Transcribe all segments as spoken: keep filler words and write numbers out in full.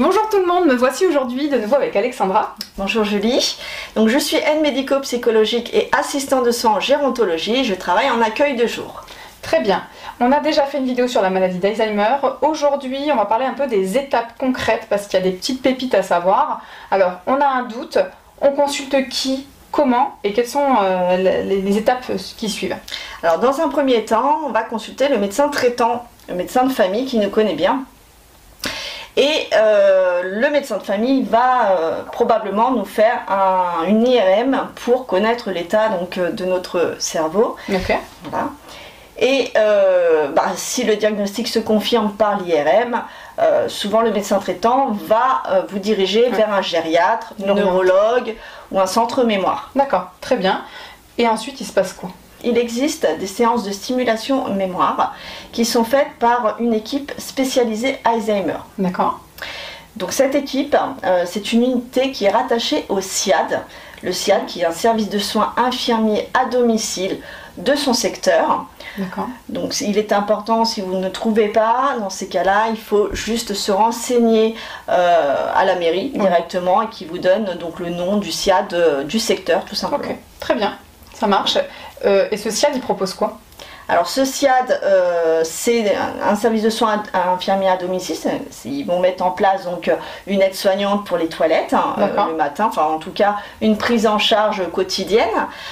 Bonjour tout le monde, me voici aujourd'hui de nouveau avec Alexandra. Bonjour Julie, donc je suis aide médico-psychologique et assistant de soins en gérontologie, je travaille en accueil de jour. Très bien, on a déjà fait une vidéo sur la maladie d'Alzheimer. Aujourd'hui on va parler un peu des étapes concrètes parce qu'il y a des petites pépites à savoir. Alors on a un doute, on consulte qui, comment et quelles sont euh, les, les étapes qui suivent? Alors dans un premier temps, on va consulter le médecin traitant, le médecin de famille qui nous connaît bien. Et euh, le médecin de famille va euh, probablement nous faire un, une I R M pour connaître l'état donc de notre cerveau. Okay. Voilà. Et euh, bah, si le diagnostic se confirme par l'I R M, euh, souvent le médecin traitant va euh, vous diriger ouais. vers un gériatre, un neurologue ou un centre mémoire. D'accord, très bien. Et ensuite il se passe quoi? Il existe des séances de stimulation mémoire qui sont faites par une équipe spécialisée Alzheimer. D'accord. Donc cette équipe, euh, c'est une unité qui est rattachée au S I A D. Le S I A D qui est un service de soins infirmiers à domicile de son secteur. D'accord. Donc il est important, si vous ne trouvez pas, dans ces cas-là, il faut juste se renseigner euh, à la mairie oui. directement et qui vous donne donc le nom du S I A D euh, du secteur tout simplement. Ok, très bien, ça marche. Euh, et ce S I A D, il propose quoi? Alors ce S I A D, euh, c'est un service de soins infirmiers à domicile. Ils vont mettre en place donc une aide-soignante pour les toilettes hein, euh, le matin, enfin en tout cas une prise en charge quotidienne,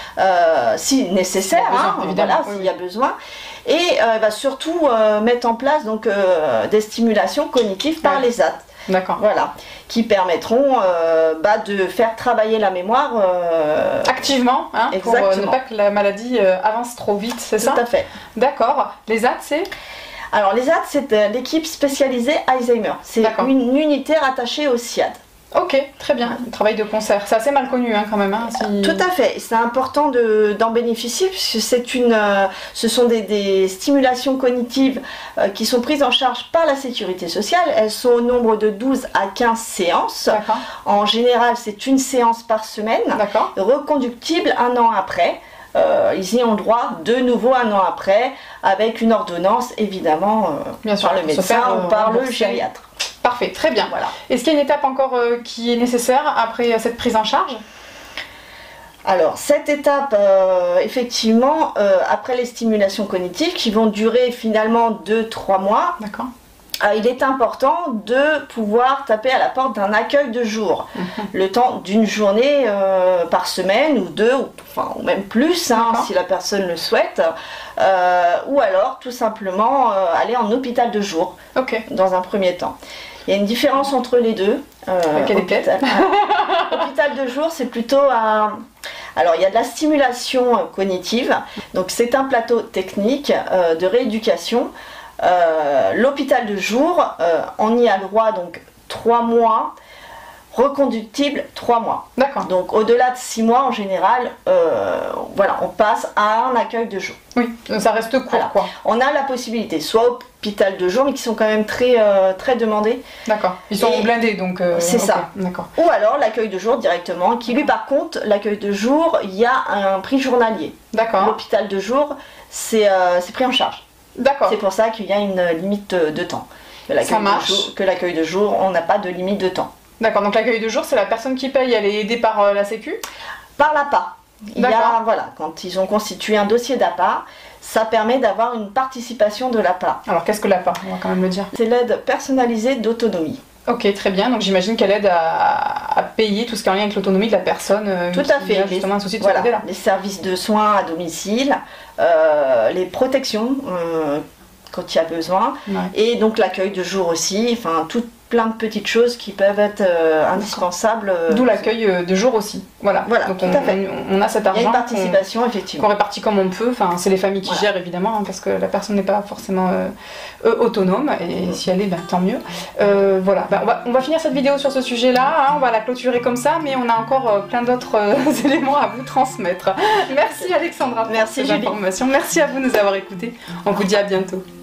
euh, si nécessaire, besoin, hein, voilà, oui, s'il oui. y a besoin. Et euh, va surtout euh, mettre en place donc euh, des stimulations cognitives par ouais. les A T. D'accord. Voilà, qui permettront euh, bah, de faire travailler la mémoire euh, activement, hein, pour euh, ne pas que la maladie euh, avance trop vite, c'est ça? Tout à fait. D'accord. Les A T, c'est? Alors les A T, c'est euh, l'équipe spécialisée Alzheimer. C'est une unité rattachée au S I A D. Ok, très bien. Le travail de concert, c'est assez mal connu hein, quand même. Hein, si... Tout à fait. C'est important de, d'en bénéficier puisque c'est une, euh, ce sont des, des stimulations cognitives euh, qui sont prises en charge par la sécurité sociale. Elles sont au nombre de douze à quinze séances. En général, c'est une séance par semaine, reconductible un an après. Euh, ils y ont droit de nouveau un an après avec une ordonnance évidemment euh, bien sûr, par le médecin faire, euh, ou par le gériatre. Parfait, très bien. Voilà. Est-ce qu'il y a une étape encore euh, qui est nécessaire après euh, cette prise en charge? Alors cette étape, euh, effectivement, euh, après les stimulations cognitives qui vont durer finalement deux à trois mois, d'accord. Euh, il est important de pouvoir taper à la porte d'un accueil de jour, mmh. le temps d'une journée euh, par semaine ou deux, ou, enfin, ou même plus hein, si la personne le souhaite, euh, ou alors tout simplement euh, aller en hôpital de jour okay. dans un premier temps. Il y a une différence entre les deux. Euh, Quelle hôpital, hôpital de jour, c'est plutôt un... Alors il y a de la stimulation cognitive, donc c'est un plateau technique euh, de rééducation. Euh, l'hôpital de jour, euh, on y a le droit donc trois mois, reconductible trois mois. D'accord. Donc au-delà de six mois en général, euh, voilà, on passe à un accueil de jour. Oui, donc ça reste court voilà. quoi. On a la possibilité, soit hôpital de jour, mais qui sont quand même très, euh, très demandés. D'accord. Ils sont Et blindés donc. Euh, c'est okay. ça. D'accord. Ou alors l'accueil de jour directement, qui lui par contre, l'accueil de jour, il y a un prix journalier. D'accord. L'hôpital de jour, c'est euh, pris en charge. D'accord. C'est pour ça qu'il y a une limite de temps. Ça marche. Jour, que l'accueil de jour, on n'a pas de limite de temps. D'accord, donc l'accueil de jour, c'est la personne qui paye, elle est aidée par euh, la Sécu? Par l'A P A. Il y a, voilà, quand ils ont constitué un dossier d'A P A, ça permet d'avoir une participation de l'A P A. Alors qu'est-ce que l'A P A? On va quand même le dire. C'est l'aide personnalisée d'autonomie. Ok, très bien. Donc j'imagine qu'elle aide à, à payer tout ce qui est en lien avec l'autonomie de la personne. Euh, tout à fait. A justement un souci de voilà, ce côté-là. Les services de soins à domicile, euh, les protections euh, quand il y a besoin, ouais. et donc l'accueil de jour aussi. Enfin, tout plein de petites choses qui peuvent être euh, indispensables. Euh, D'où l'accueil de jour aussi. Voilà, voilà donc tout on, à fait. On, on a cet argent. Il y a une participation, effectivement. Qu'on répartit comme on peut. Enfin, c'est les familles qui voilà. gèrent évidemment, hein, parce que la personne n'est pas forcément euh, euh, autonome. Et mmh. si elle est, ben, tant mieux. Euh, voilà, ben, on, va, on va finir cette vidéo sur ce sujet-là. Hein, on va la clôturer comme ça, mais on a encore euh, plein d'autres euh, éléments à vous transmettre. Merci Alexandra pour Merci ces informations. Merci à vous de nous avoir écoutés. On vous dit à bientôt.